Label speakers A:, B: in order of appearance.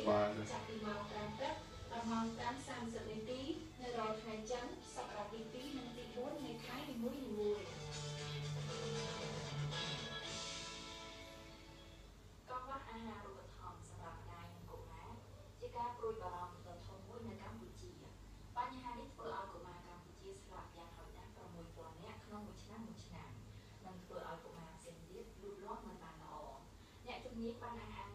A: បាន
B: ចាប់ពីម៉ោង5ព្រឹកដល់ម៉ោង5:30នាទីនៅរាល់ថ្ងៃច័ន្ទសប្តាហ៍ទី2និងទី4នៃខែនីមួយៗកង្វះអាហារូបត្ថម្ភសម្រាប់ម្ដាយនិងកុមារជាការព្រួយបារម្ភដ៏ធំមួយនៅកម្ពុជាបញ្ហានេះធ្វើឲ្យកុមារកម្ពុជាស្លាប់យ៉ាងហោចណាស់6,000នាក់ក្នុងមួយឆ្នាំនិងធ្វើឲ្យកុមារផ្សេងទៀតលូតលាស់មិនបានល្អអ្នកជំនាញបានអះអាង